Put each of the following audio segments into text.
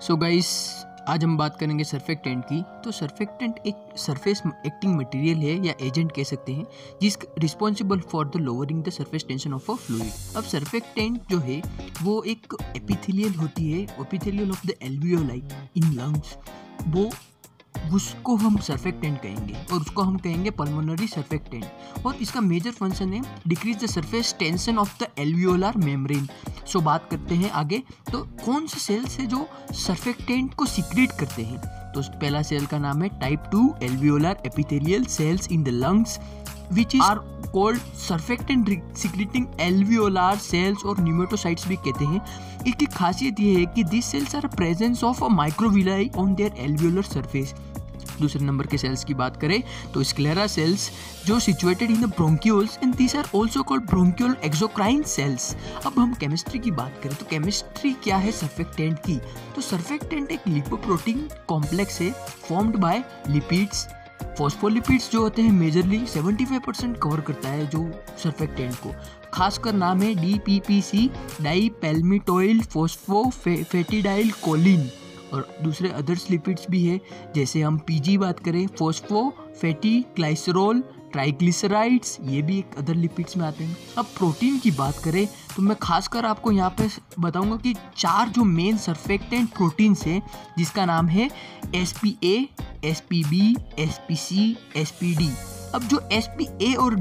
So guys, आज हम बात करेंगे सर्फेक्टेंट की। तो सर्फेक्टेंट एक सरफेस एक्टिंग मटेरियल है या एजेंट कह सकते हैं, जिस responsible for the lowering the surface tension of a fluid. अब सर्फेक्टेंट जो है वो एक एपिथेलियल होती है, epithelial of the alveoli in lungs. वो उसको हम सर्फेक्टेंट कहेंगे और उसको हम कहेंगे पल्मोनरी सर्फेक्टेंट। और इसका मेजर फंक्शन है decrease the surface tension of the alveolar membrane. So बात करते हैं आगे। तो कौन से सेल्स है जो सर्फेक्टेंट को सीक्रेट करते हैं? तो पहला सेल का नाम है type 2 alveolar epithelial cells in the lungs which are called surfactant secreting alveolar cells और pneumatocytes भी कहते हैं। इसकी खासियत ये है कि these cells are presence of a microvilli on their alveolar surface। दूसरे नंबर के सेल्स की बात करें तो स्क्लेरा सेल्स जो situated in the bronchioles and these are also called bronchiole exocrine cells. अब हम केमिस्ट्री की बात करें तो केमिस्ट्री क्या है सर्फेक्टेंट की? तो सर्फेक्टेंट एक लिपोप्रोटीन कॉम्प्लेक्स है फॉर्म्ड बाय लिपिड्स। फॉस्फोलिपिड्स जो होते हैं मेजरली 75% कवर करता है जो सर्फेक्टेंट को। खासकर नाम है DPPC डाईपैल्मिटोइल फॉस्फोफेटिडाइल कोलिन। और दूसरे अदर्स लिपिड्स भी है, जैसे हम PG बात करें फॉस्फोफेटी ग्लाइसरॉल ट्राइग्लिसराइड्स, ये भी एक अदर लिपिड्स में आते हैं। अब प्रोटीन की बात करें तो मैं खासकर आपको यहाँ पे बताऊंगा कि 4 जो मेन सर्फेक्टेंट प्रोटीन्स हैं, जिसका नाम है SPA, SPB, SPC, SPD। अब जो SPA और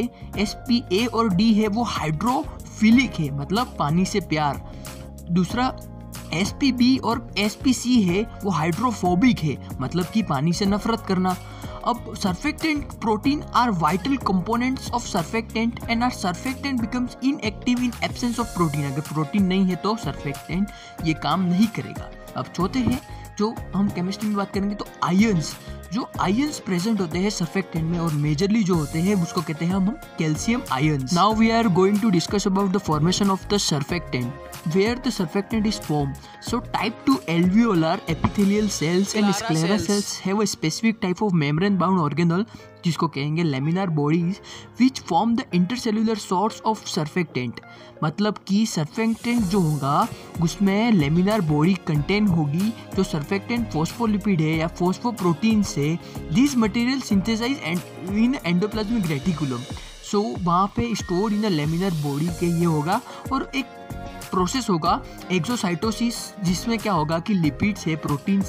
D है वो हाइड्रोफिलिक है, मतलब पानी से प्यार। दूसरा SPB और SPC है वो हाइड्रोफोबिक है, मतलब कि पानी से नफरत करना। अब surfactant protein are vital components of surfactant and are surfactant becomes inactive in absence of protein. अगर प्रोटीन नहीं है तो सर्फेक्टेंट ये काम नहीं करेगा। अब चौथे हैं जो हम केमिस्ट्री में बात करेंगे तो आयंस। जो आयंस प्रेजेंट होते हैं सर्फेक्टेंट में और मेजरली जो होते हैं उसको कहते हैं हम calcium ions. Now we are going to discuss about the formation of the surfactant, where the surfactant is formed. So type 2 alveolar epithelial cells and sclera cells have a specific type of membrane bound organelle जिसको कहेंगे laminar bodies which form the intercellular source of surfactant। मतलब कि surfactant जो होगा उसमें laminar body contain होगी जो surfactant phospholipid है या फॉस्फोप्रोटीन से। This material synthesize in endoplasmic reticulum. So वहाँ पे store in the laminar body के ये होगा और एक प्रोसेस होगा एक्सोसाइटोसिस, जिसमें क्या होगा कि लिपिड से प्रोटीन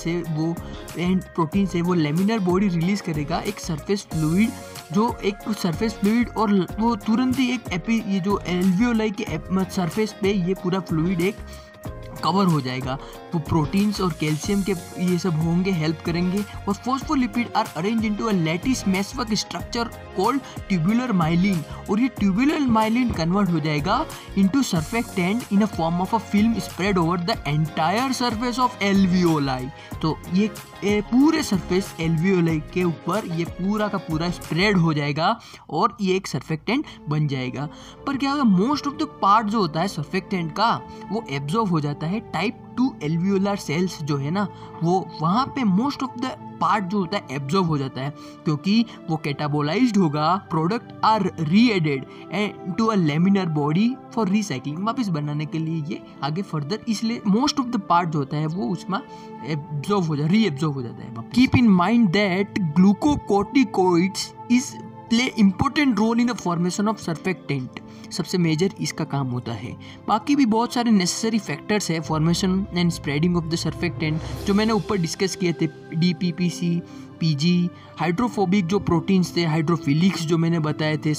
से वो लेमिनर बॉडी रिलीज करेगा एक सरफेस फ्लूइड, जो एक सरफेस फ्लूइड, और वो तुरंत ही ये जो एल्वियोलाई के सरफेस पे ये पूरा फ्लूइड एक कवर हो जाएगा। वो प्रोटीन्स और कैल्शियम के ये सब होंगे, हेल्प करेंगे। और phospholipid are arrange into a lattice meshwork structure called tubular myelin, और ये ट्यूबुलर माइलिन कन्वर्ट हो जाएगा into surfactant in a form of a film spread over the entire surface of alveoli. तो ये पूरे सरफेस एल्वियोलाई के ऊपर ये पूरा का पूरा स्प्रेड हो जाएगा और ये एक सर्फेक्टेंट बन जाएगा। पर क्या होगा, मोस्ट ऑफ द पार्ट जो होता है सर्फेक्टेंट का वो एब्जॉर्ब हो जाता है टाइप 2 एल्वियोलर सेल्स जो है ना, वो वहाँ पे मोस्ट ऑफ द पार्ट जो होता है एब्जॉर्ब हो जाता है, क्योंकि वो कैटाबोलाइज्ड होगा। Product are readded to a laminar body for recycling, वापस बनाने के लिए ये आगे फर्दर, इसलिए मोस्ट ऑफ द पार्ट जो होता है वो उसमें एब्जॉर्ब हो जाता है, रीएब्जॉर्ब हो जाता है। Keep in mind that glucocorticoids is play important role in the formation of surfactant. सबसे मेजर इसका काम होता है। बाकी भी बहुत सारे नेसेसरी फैक्टर्स है formation and spreading of the surfactant जो मैंने ऊपर डिस्कस किए थे, DPPC, PG, हाइड्रोफोबिक जो प्रोटीन्स थे, हाइड्रोफिलिक्स जो मैंने बताए थे,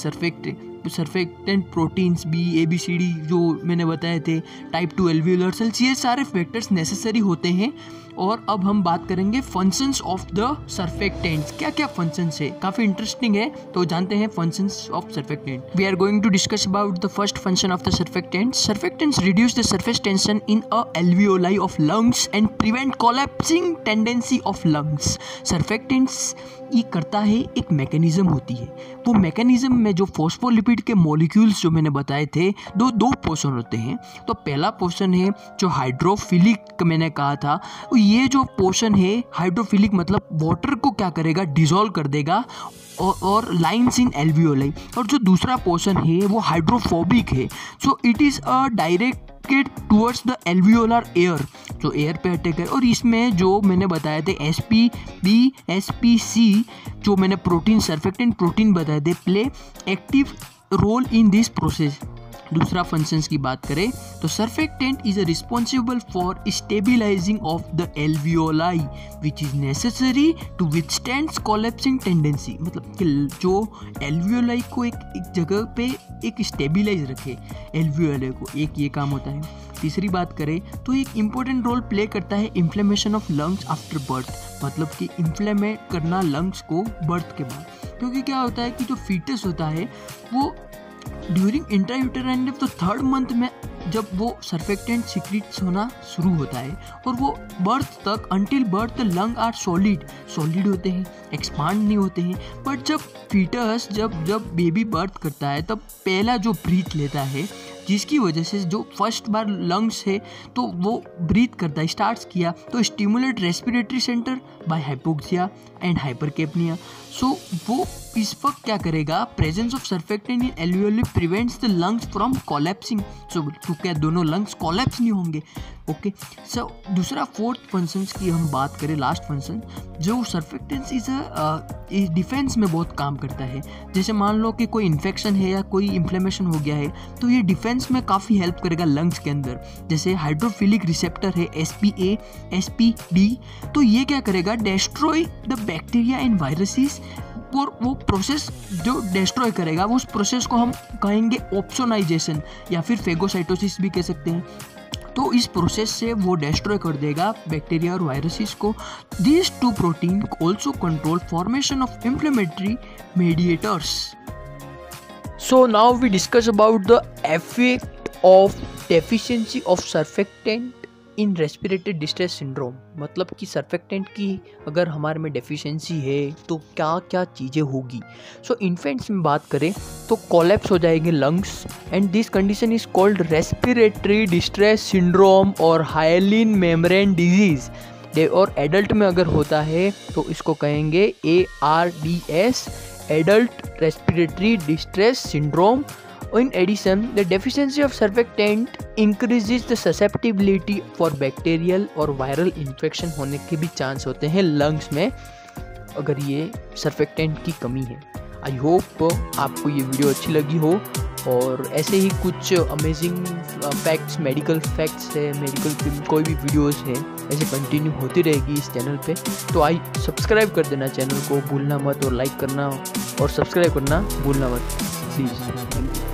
सर्फेक्टेंट प्रोटीन्स भी ABCD जो मैंने बताए थे, टाइप 2 एल्वियोलर सेल्स, ये सारे फैक्टर्स नेसेसरी होते हैं। और अब हम बात करेंगे फंक्शंस ऑफ द सर्फेक्टेंट्स। क्या क्या फंक्शंस है, काफ़ी इंटरेस्टिंग है, तो जानते हैं functions of surfactant. We are going to discuss about the first function of the surfactants. Surfactants reduce the surface tension in a alveoli of lungs and prevent collapsing tendency of lungs. Surfactants ये करता है, एक mechanism होती है, वो mechanism में जो phospholipid के मॉलिक्यूल्स जो मैंने बताए थे, दो पोर्शन होते हैं। तो पहला पोर्शन है जो हाइड्रोफिलिक मैंने कहा था, ये जो पोर्शन है हाइड्रोफिलिक मतलब वाटर को क्या करेगा, डिसॉल्व कर देगा और लाइन्स इन एल्वियोलाई। और जो दूसरा पोर्शन है वो हाइड्रोफोबिक है। So it is a direct propagate towards the alveolar air, जो एयर पे अटैक है। और इसमें जो मैंने बताए थे SPB SPC, जो मैंने प्रोटीन सर्फेक्टेंट प्रोटीन बताए थे, play active role in this process. दूसरा फंक्शंस की बात करें तो surfactant is responsible for stabilizing of the alveoli which is necessary to withstand collapsing tendency, मतलब कि जो एल्वियोलाई को एक जगह पे एक स्टेबिलाइज रखे एल्वियोलाई को, एक ये काम होता है। तीसरी बात करें तो एक इम्पोर्टेंट रोल प्ले करता है inflammation of lungs after birth, मतलब कि इन्फ्लेमेट करना लंग्स को बर्थ के बाद। क्योंकि क्या होता है कि जो फीटस होता है वो ड्यूरिंग इंट्रायूटेराइन तो 3rd मंथ में जब वो सर्फेक्टेंट सिक्रीट्स होना शुरू होता है और वो बर्थ तक until birth lung are solid होते हैं, एक्सपांड नहीं होते हैं। बट जब फीटस जब बेबी बर्थ करता है तब पहला जो ब्रीथ लेता है, जिसकी वजह से जो फर्स्ट बार लंग्स है तो वो ब्रीथ करता है, स्टार्ट्स किया तो stimulate respiratory centre by hypoxia and hypercapnia. So वो इस वक्त क्या करेगा, presence of surfactant in alveoli prevents the lungs from collapsing. So तो क्या दोनों लंग्स कोलैप्स नहीं होंगे। ओके, सो दूसरा 4th फंक्शन की हम बात करें, लास्ट फंक्शन, जो सर्फेक्टेंट्स इज डिफेंस में बहुत काम करता है। जैसे मान लो कि कोई इन्फेक्शन है या कोई इन्फ्लेमेशन हो गया है तो ये डिफेंस में काफ़ी हेल्प करेगा लंग्स के अंदर। जैसे हाइड्रोफिलिक रिसेप्टर है SPA SPD, तो ये क्या करेगा, destroy the bacteria and viruses, और वो प्रोसेस जो डिस्ट्रॉय करेगा वो उस प्रोसेस को हम कहेंगे ऑप्सोनाइजेशन या फिर फेगोसाइटोसिस भी कह सकते हैं। तो इस प्रोसेस से वो डिस्ट्रॉय कर देगा बैक्टीरिया और वायरसेस को। These 2 protein also control formation of inflammatory mediators. So now we discuss about the effect of deficiency of surfactant in respiratory distress syndrome, मतलब कि सर्फेक्टेंट की अगर हमारे में डेफिशिएंसी है तो क्या क्या चीज़ें होगी। सो इन्फेंट्स में बात करें तो कोलैप्स हो जाएंगे lungs and this condition is called respiratory distress syndrome और हाइलिन मेम्ब्रेन डिजीज़। और एडल्ट में अगर होता है तो इसको कहेंगे ARDS, adult respiratory distress syndrome. In addition, the deficiency of surfactant increases the susceptibility for bacterial और viral infection होने के भी चांस होते हैं लंग्स में अगर ये सर्फेक्टेंट की कमी है। आई होप आपको ये वीडियो अच्छी लगी हो और ऐसे ही कुछ अमेजिंग फैक्ट्स, मेडिकल फैक्ट्स है, मेडिकल कोई भी वीडियोस है ऐसे कंटिन्यू होती रहेगी इस चैनल पे। तो सब्सक्राइब कर देना चैनल को भूलना मत, और लाइक करना और सब्सक्राइब करना भूलना मत प्लीज़।